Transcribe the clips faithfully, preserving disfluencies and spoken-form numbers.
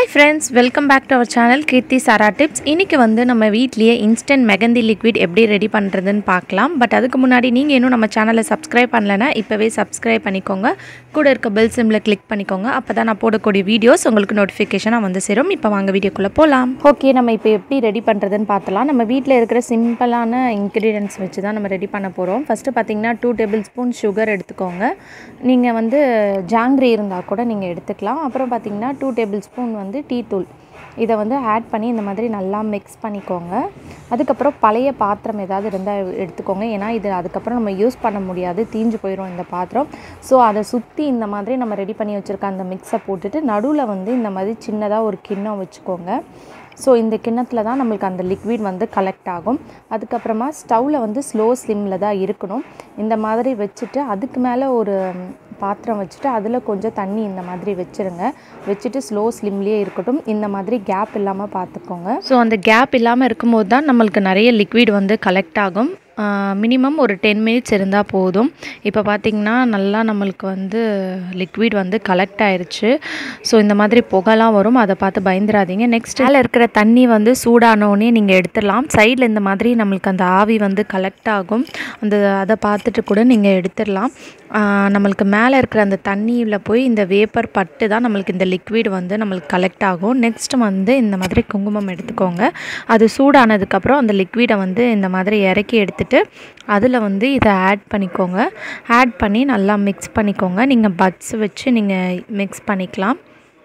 Hi friends, welcome back to our channel Kirti Sara Tips. இன்னைக்கு வந்து நம்ம வீட்லயே இன்ஸ்டன்ட் மெகந்தி லிக்விட் எப்படி ரெடி பண்றதுன்னு பார்க்கலாம். பட் அதுக்கு முன்னாடி நீங்க இன்னும் நம்ம சேனலை சப்ஸ்கிரைப் பண்ணலனா இப்பவே சப்ஸ்கிரைப் பண்ணிக்கோங்க. கூட இருக்க பெல் சிம்பலை கிளிக் பண்ணிக்கோங்க. அப்பதான் நான் போடக்கூடிய வீடியோஸ் உங்களுக்கு நோட்டிஃபிகேஷனா வந்து சேரும். இப்போ வாங்க வீடியோக்குள்ள போலாம். ஓகே, நம்ம இப்போ எப்படி ரெடி பண்றதுன்னு பார்த்தலாம். நம்ம வீட்ல இருக்கிற சிம்பிளான இன்கிரிடியன்ட்ஸ் வச்சு தான் நம்ம ரெடி பண்ண போறோம். ஃபர்ஸ்ட் பாத்தீங்கன்னா two டேபிள்ஸ்பூன் சுகர் எடுத்துக்கோங்க. நீங்க வந்து ஜாங்கிரி இருந்தா கூட நீங்க எடுத்துக்கலாம். அப்புறம் பாத்தீங்கன்னா two டேபிள்ஸ்பூன் வந்து டீ தூள் இதை வந்து ஆட் பண்ணி இந்த மாதிரி நல்லா மிக்ஸ் பண்ணிக்கோங்க. அதுக்கப்புறம் பழைய பாத்திரம் ஏதாவது இருந்தால் எடுத்துக்கோங்க. ஏன்னா இது அதுக்கப்புறம் நம்ம யூஸ் பண்ண முடியாது, தீஞ்சு போயிடும் இந்த பாத்திரம். ஸோ அதை சுற்றி இந்த மாதிரி நம்ம ரெடி பண்ணி வச்சுருக்க அந்த மிக்ஸை போட்டுட்டு நடுவில் வந்து இந்த மாதிரி சின்னதாக ஒரு கிண்ணம் வச்சுக்கோங்க. ஸோ இந்த கிண்ணத்தில் தான் நம்மளுக்கு அந்த லிக்விட் வந்து கலெக்ட் ஆகும். அதுக்கப்புறமா ஸ்டவ்வில் வந்து ஸ்லோ ஸ்லிம்மில் தான் இருக்கணும். இந்த மாதிரி வச்சுட்டு அதுக்கு மேலே ஒரு பாத்திரம் வச்சுட்டு அதில் கொஞ்சம் தண்ணி இந்த மாதிரி வச்சுருங்க. வச்சுட்டு ஸ்லோ ஸ்லிம்லேயே இருக்கட்டும். இந்த மாதிரி கேப் இல்லாமல் பார்த்துக்கோங்க. ஸோ அந்த கேப் இல்லாமல் இருக்கும்போது தான் நம்மளுக்கு நிறைய லிக்விட் வந்து கலெக்ட் ஆகும். மினிமம் ஒரு டென் மினிட்ஸ் இருந்தால் போதும். இப்போ பார்த்திங்கன்னா நல்லா நம்மளுக்கு வந்து லிக்விட் வந்து கலெக்ட் ஆயிடுச்சு. ஸோ இந்த மாதிரி புகைலாம் வரும், அதை பார்த்து பயந்துடாதீங்க. நெக்ஸ்ட் மேலே இருக்கிற தண்ணி வந்து சூடானோடனே நீங்கள் எடுத்துடலாம். சைடில் இந்த மாதிரி நம்மளுக்கு அந்த ஆவி வந்து கலெக்ட் ஆகும். அந்த அதை பார்த்துட்டு கூட நீங்கள் எடுத்துடலாம். நம்மளுக்கு மேலே இருக்கிற அந்த தண்ணியில் போய் இந்த வேப்பர் பட்டு தான் நம்மளுக்கு இந்த லிக்விட் வந்து நம்மளுக்கு கலெக்ட் ஆகும். நெக்ஸ்ட் வந்து இந்த மாதிரி குங்குமம் எடுத்துக்கோங்க. அது சூடானதுக்கப்புறம் அந்த லிக்விடை வந்து இந்த மாதிரி இறக்கி எடுத்துட்டு அதில் வந்து இதை ஆட் பண்ணிக்கோங்க. ஆட் பண்ணி நல்லா மிக்ஸ் பண்ணிக்கோங்க. நீங்கள் பட்ஸ் வச்சு நீங்கள் மிக்ஸ் பண்ணிக்கலாம்.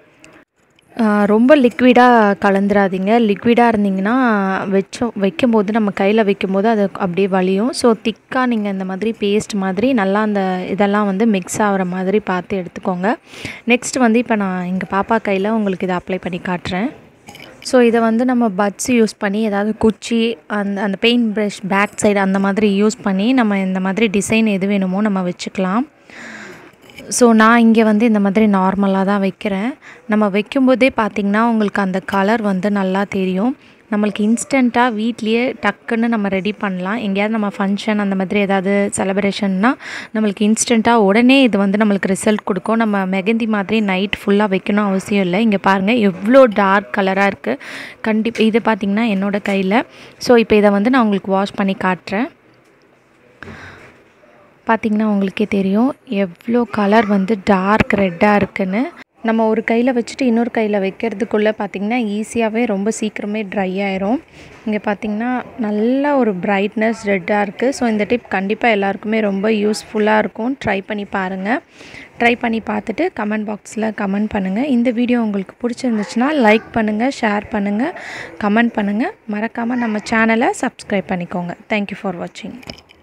ரொம்ப லிக்விடாக கலந்துராதிங்க. லிக்விடாக இருந்திங்கன்னா வச்சோம் வைக்கும்போது நம்ம கையில் வைக்கும்போது அது அப்படியே வலியும். ஸோ திக்காக நீங்கள் இந்த மாதிரி பேஸ்ட் மாதிரி நல்லா அந்த இதெல்லாம் வந்து மிக்ஸ் ஆகிற மாதிரி பார்த்து எடுத்துக்கோங்க. நெக்ஸ்ட் வந்து இப்போ நான் எங்கள் பாப்பா கையில் உங்களுக்கு இதை அப்ளை பண்ணி காட்டுறேன். ஸோ இதை வந்து நம்ம பட்ஸ் யூஸ் பண்ணி ஏதாவது குச்சி அந்த அந்த பெயிண்ட் ப்ரஷ் பேக் சைடு அந்த மாதிரி யூஸ் பண்ணி நம்ம இந்த மாதிரி டிசைன் எது வேணுமோ நம்ம வச்சுக்கலாம். ஸோ நான் இங்கே வந்து இந்த மாதிரி நார்மலாக தான் வைக்கிறேன். நம்ம வைக்கும்போதே பார்த்திங்கன்னா உங்களுக்கு அந்த கலர் வந்து நல்லா தெரியும். நம்மளுக்கு இன்ஸ்டண்ட்டாக வீட்லேயே டக்குன்னு நம்ம ரெடி பண்ணலாம். எங்கேயாவது நம்ம ஃபங்க்ஷன் அந்த மாதிரி ஏதாவது செலிப்ரேஷன்னா நம்மளுக்கு இன்ஸ்டண்ட்டாக உடனே இது வந்து நம்மளுக்கு ரிசல்ட் கொடுக்கும். நம்ம மெகந்தி மாதிரி நைட் ஃபுல்லாக வைக்கணும் அவசியம் இல்லை. இங்கே பாருங்கள் எவ்வளோ டார்க் கலராக இருக்குது. கண்டிப்பாக இது பார்த்திங்கன்னா என்னோடய கையில். ஸோ இப்போ இதை வந்து நான் உங்களுக்கு வாஷ் பண்ணி காட்டுறேன். பார்த்திங்கன்னா உங்களுக்கே தெரியும் எவ்வளோ கலர் வந்து டார்க் ரெட்டாக இருக்குன்னு. நம்ம ஒரு கையில் வச்சுட்டு இன்னொரு கையில் வைக்கிறதுக்குள்ளே பார்த்திங்கன்னா ஈஸியாகவே ரொம்ப சீக்கிரமே ட்ரை ஆயிரும். இங்கே பார்த்திங்கன்னா நல்ல ஒரு பிரைட்னஸ் ரெட்டாக இருக்குது. ஸோ இந்த டிப் கண்டிப்பாக எல்லாருக்குமே ரொம்ப யூஸ்ஃபுல்லாக இருக்கும். ட்ரை பண்ணி பாருங்கள். ட்ரை பண்ணி பார்த்துட்டு கமெண்ட் பாக்ஸில் கமெண்ட் பண்ணுங்கள். இந்த வீடியோ உங்களுக்கு பிடிச்சிருந்துச்சுன்னா லைக் பண்ணுங்கள், ஷேர் பண்ணுங்கள், கமெண்ட் பண்ணுங்கள். மறக்காமல் நம்ம சேனலை சப்ஸ்கிரைப் பண்ணிக்கோங்க. தேங்க்யூ ஃபார் வாட்சிங்.